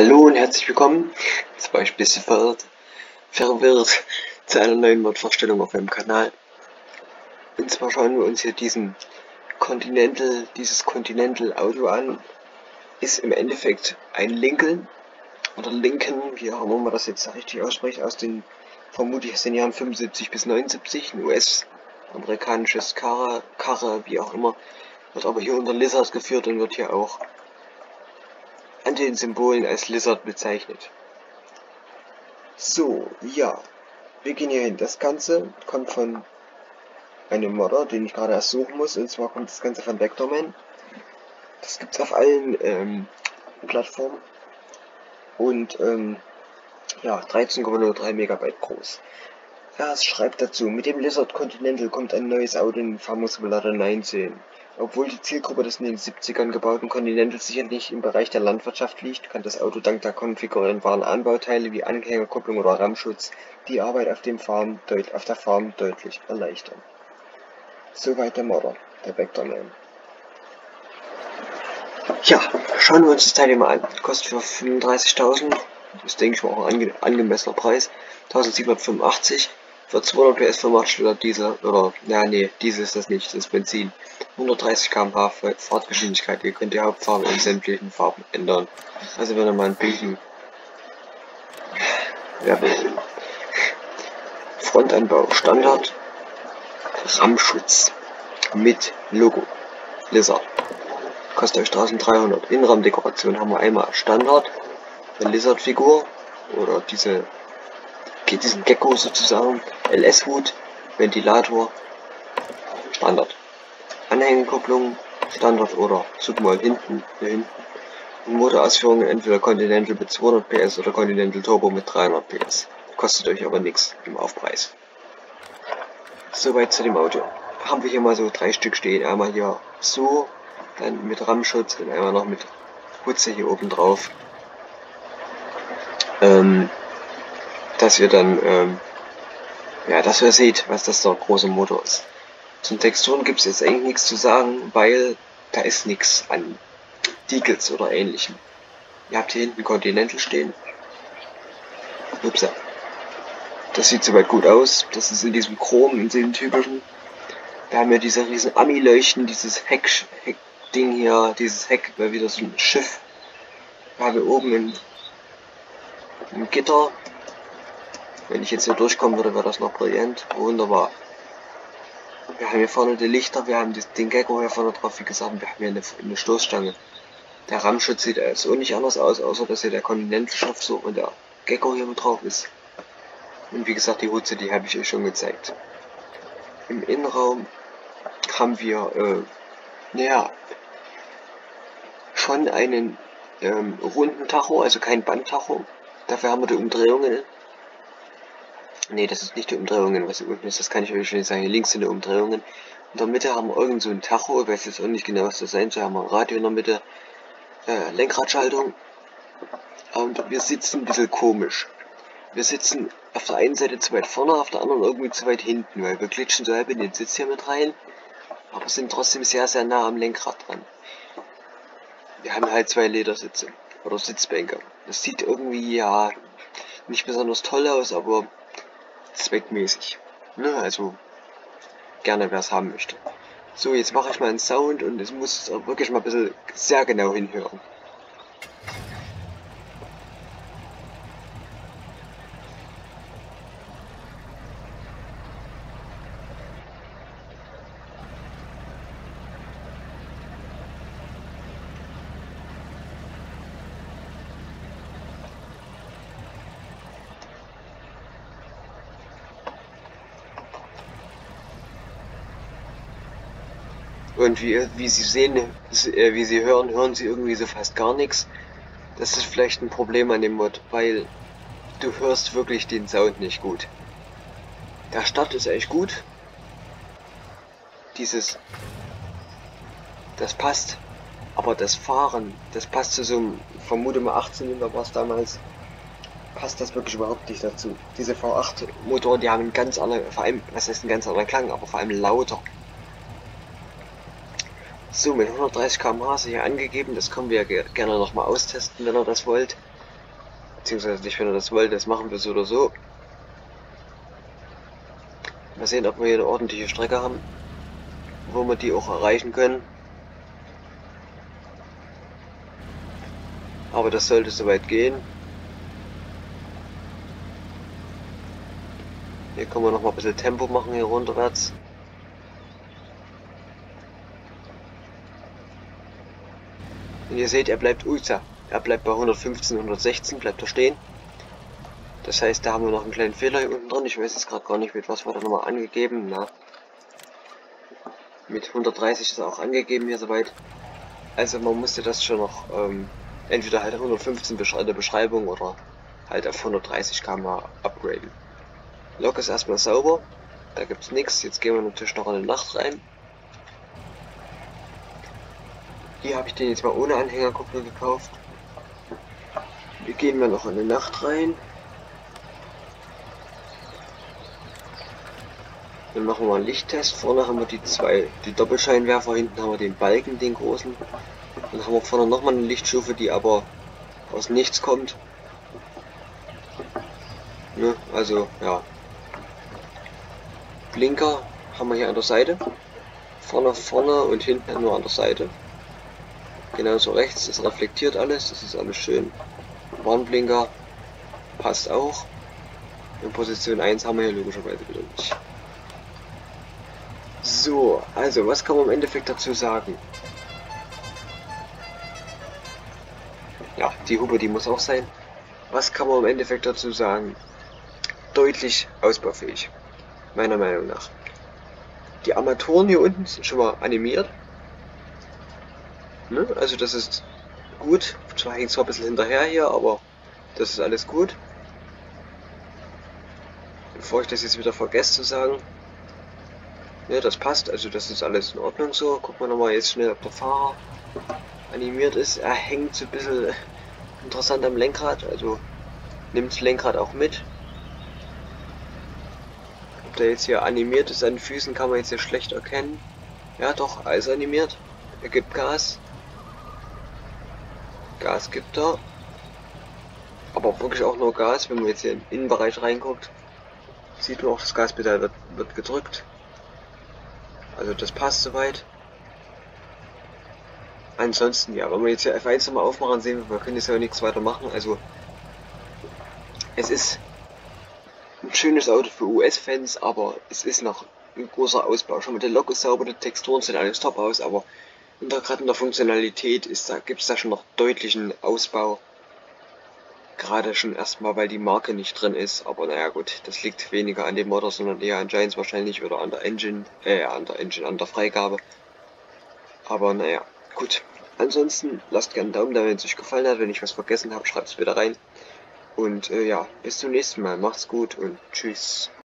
Hallo und herzlich willkommen, jetzt war ich ein bisschen verwirrt zu einer neuen Mod-Vorstellung auf meinem Kanal. Und zwar schauen wir uns hier dieses Continental Auto an. Ist im Endeffekt ein Lincoln, oder Lincoln, wie auch immer man das jetzt richtig ausspricht, vermutlich aus den Jahren 75 bis 79, ein US-amerikanisches Karre, wie auch immer, wird aber hier unter Lizard geführt und wird hier auch an den Symbolen als Lizard bezeichnet. So, ja, wir gehen hier hin. Das Ganze kommt von einem Modder, den ich gerade erst suchen muss, und zwar kommt das Ganze von Vectorman. Das gibt es auf allen Plattformen und ja, 13,03 Megabyte groß. Ja, es schreibt dazu, mit dem Lizard Continental kommt ein neues Auto in den Fahrsimulator 19. Obwohl die Zielgruppe des in den 70ern gebauten Continentals sicher nicht im Bereich der Landwirtschaft liegt, kann das Auto dank der konfigurierbaren Anbauteile wie Anhängerkupplung oder Rammschutz die Arbeit auf der Farm deutlich erleichtern. Soweit der Modder, der Vectorman. Ja, schauen wir uns das Teil hier mal an. Kostet für 35.000, das denke ich mal auch ein angemessener Preis, 1785. Für 200 PS 85 Liter Diesel, oder, ja nee, Diesel ist das nicht, das ist Benzin. 130 km/h Fahrtgeschwindigkeit, ihr könnt die Hauptfarbe in sämtlichen Farben ändern. Also wenn ihr mal einen billigen Frontanbau Standard, Rammschutz mit Logo, Lizard, kostet euch 1300. Innenraumdekoration haben wir einmal Standard, eine Lizard-Figur, oder diesen Gecko sozusagen, LS-Hut, Ventilator, Standard. Anhängerkupplung, Standard oder Submol hinten. Und Motorausführungen entweder Continental mit 200 PS oder Continental Turbo mit 300 PS. Kostet euch aber nichts im Aufpreis. Soweit zu dem Auto. Haben wir hier mal so 3 Stück stehen. Einmal hier so, dann mit Rammschutz und einmal noch mit Hutze hier oben drauf. Dass ihr dann, dass ihr seht, was das der große Motor ist. Zum Texturen gibt es jetzt eigentlich nichts zu sagen, weil da ist nichts an Decals oder ähnlichem. Ihr habt hier hinten Continental stehen. Upsa. Das sieht soweit gut aus. Das ist in diesem Chrom, in diesem typischen. Wir haben ja diese riesen Ami-Leuchten, dieses Heck-Ding hier, dieses Heck war wieder so ein Schiff. Wir haben hier oben ein Gitter. Wenn ich jetzt hier durchkommen würde, wäre das noch brillant. Wunderbar. Wir haben hier vorne die Lichter, wir haben den Gecko hier vorne drauf, wie gesagt, wir haben hier eine Stoßstange. Der Rammschutz sieht so nicht anders aus, außer dass hier der Continental-Stoff so und der Gecko hier mit drauf ist. Und wie gesagt, die Hutze, die habe ich euch schon gezeigt. Im Innenraum haben wir, schon einen runden Tacho, also kein Bandtacho. Dafür haben wir die Umdrehungen. Ne, das ist nicht die Umdrehungen, was hier unten ist, das kann ich euch schon sagen. Hier links sind die Umdrehungen. In der Mitte haben wir irgend so ein Tacho, ich weiß jetzt auch nicht genau, was das sein soll. Haben wir ein Radio in der Mitte, Lenkradschaltung. Und wir sitzen ein bisschen komisch. Wir sitzen auf der einen Seite zu weit vorne, auf der anderen irgendwie zu weit hinten, weil wir glitschen so halb in den Sitz hier mit rein, aber sind trotzdem sehr, sehr nah am Lenkrad dran. Wir haben halt 2 Ledersitze oder Sitzbänke. Das sieht irgendwie, ja, nicht besonders toll aus, aber zweckmäßig. Ne, also gerne wer es haben möchte. So, jetzt mache ich mal einen Sound und es muss auch wirklich mal ein bisschen sehr genau hinhören. Und wie Sie sehen, wie Sie hören Sie irgendwie so fast gar nichts. Das ist vielleicht ein Problem an dem Mod, weil du hörst wirklich den Sound nicht gut. Der Start ist echt gut. Das passt. Aber das Fahren, das passt zu so einem, vermute mal 18 war es damals, passt das wirklich überhaupt nicht dazu. Diese V8 Motoren, die haben einen ganz anderen, vor allem, was heißt einen ganz anderen Klang, aber vor allem lauter. So, mit 130 km/h ist hier angegeben, das können wir gerne nochmal austesten, wenn ihr das wollt. Beziehungsweise nicht, wenn ihr das wollt, das machen wir so oder so. Mal sehen, ob wir hier eine ordentliche Strecke haben, wo wir die auch erreichen können. Aber das sollte soweit gehen. Hier können wir noch mal ein bisschen Tempo machen hier runterwärts. Und ihr seht, er bleibt Er bleibt bei 115, 116, bleibt er stehen. Das heißt, da haben wir noch einen kleinen Fehler hier unten drin. Ich weiß jetzt gerade gar nicht, mit was war da nochmal angegeben. Na, mit 130 ist auch angegeben hier soweit. Also man musste das schon noch entweder halt 115 in der Beschreibung oder halt auf 130 km/h upgraden. Lok ist erstmal sauber, da gibt es nichts. Jetzt gehen wir natürlich noch in die Nacht rein. Hier habe ich den jetzt mal ohne Anhängerkupplung gekauft. Wir gehen mal noch in die Nacht rein. Dann machen wir einen Lichttest. Vorne haben wir die Doppelscheinwerfer, hinten haben wir den Balken, den großen. Dann haben wir vorne nochmal eine Lichtstufe, die aber aus nichts kommt. Ne? Also ja. Blinker haben wir hier an der Seite. Vorne und hinten nur an der Seite. Genauso rechts, das reflektiert alles, das ist alles schön. Warnblinker passt auch. In Position 1 haben wir hier logischerweise wieder nicht. So, also was kann man im Endeffekt dazu sagen? Ja, die Hupe, die muss auch sein. Was kann man im Endeffekt dazu sagen? Deutlich ausbaufähig, meiner Meinung nach. Die Armaturen hier unten sind schon mal animiert. Ne? Also das ist gut. Zwar hängt es zwar ein bisschen hinterher hier, aber das ist alles gut. Bevor ich das jetzt wieder vergesse zu sagen. Ne, das passt, also das ist alles in Ordnung so. Gucken wir nochmal jetzt schnell, ob der Fahrer animiert ist. Er hängt so ein bisschen interessant am Lenkrad, also nimmt das Lenkrad auch mit. Ob der jetzt hier animiert ist an den Füßen, kann man jetzt hier schlecht erkennen. Ja doch, alles animiert. Er gibt Gas. Gas gibt er. Aber wirklich auch nur Gas. Wenn man jetzt hier in den Innenbereich reinguckt, sieht man auch, das Gaspedal wird gedrückt. Also das passt soweit. Ansonsten, ja, wenn wir jetzt hier F1 nochmal aufmachen, sehen wir können jetzt ja nichts weiter machen. Also es ist ein schönes Auto für US-Fans, aber es ist noch ein großer Ausbau. Schon mit der Lok ist sauber, die Texturen sehen alles top aus, aber gerade in der Funktionalität gibt es da schon noch deutlichen Ausbau. Gerade schon erstmal, weil die Marke nicht drin ist, aber naja gut, das liegt weniger an dem Motor, sondern eher an Giants wahrscheinlich oder an der Engine, an der Freigabe. Aber naja, gut. Ansonsten lasst gerne einen Daumen da, wenn es euch gefallen hat. Wenn ich was vergessen habe, schreibt es wieder rein. Und ja, bis zum nächsten Mal. Macht's gut und tschüss.